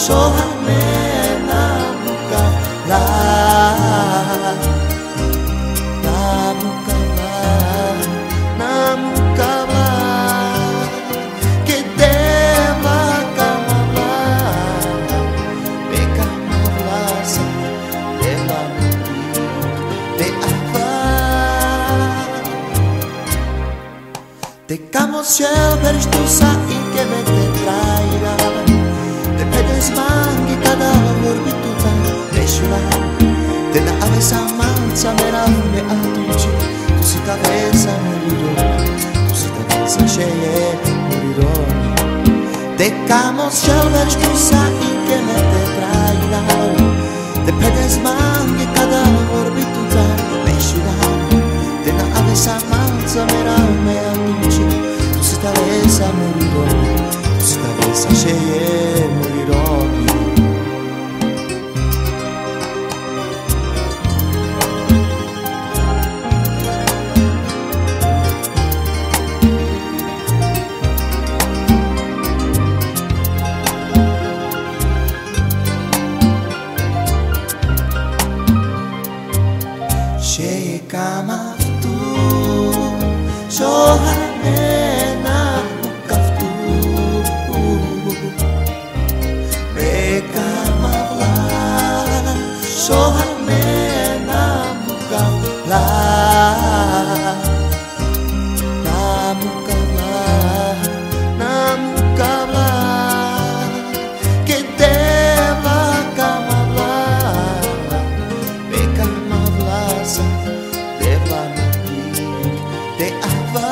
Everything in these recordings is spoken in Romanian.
sohame namukala que deva kamala beka mavlasa deva de ava te camo ciel per stusa in che me te trairà te pedes mangi cada orbituta deixura te na avesa manza meravne atuci tu si t'avesa morirò tu si t'avesa sceglie morirò te camo ciel per stusa in che me te trairà te pedes mangi cada orbituta deixura te na avesa manza meravne atuci tu si t'avesa morirò tu si t'avesa sceglie morirò. Kama tu sohame namukaftu bekama vla sohame namukavla namukavla que deva kamavla bekama vlasa de ava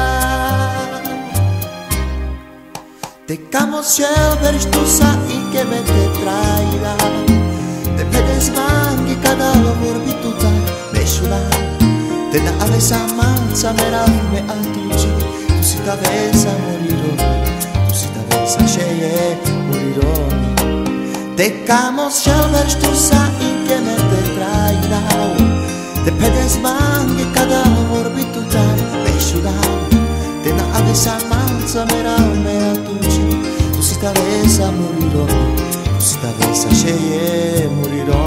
te camo ciel per stusa in che me te trairà te pedes mangi cada orbituta deixura te na avesa manza meravne atuci tu si t'avesa morirò tu si t'avesa sceglie morirò te camo ciel per stusa in che me te trairà te pedes mangi cada orbituta deixura te na avesa manza meravne atuci tu si t'avesa morirò tu si t'avesa sceglie morirò.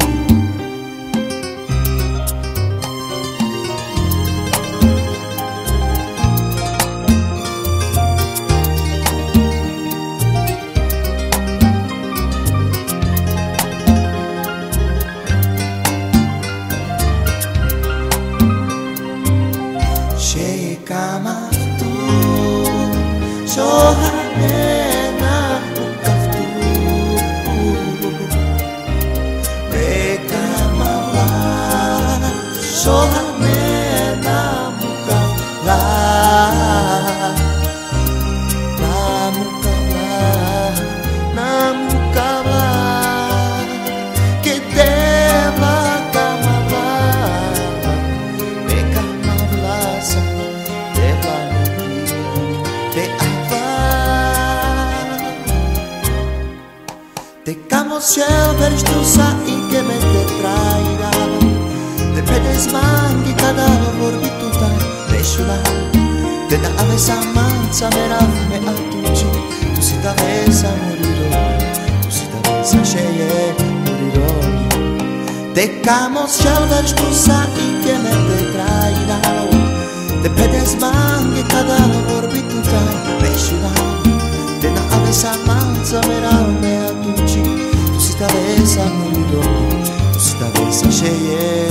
Kama tu sohame namukaftu bekama vla sohame namukavla namukavla que deva kamavla bekama vlasa de ava te camo ciel per stusa in che me te trairà te pedes mangi cada orbituta deixura te na avesa manza meravne atuci tu si t'avesa morirò tu si t'avesa sceglie morirò te camo ciel per stusa in che me te trairà te pedes mangi cada orbituta deixura te na avesa manza meravne atuci tu si t'avesa morirò tu si t'avesa sceglie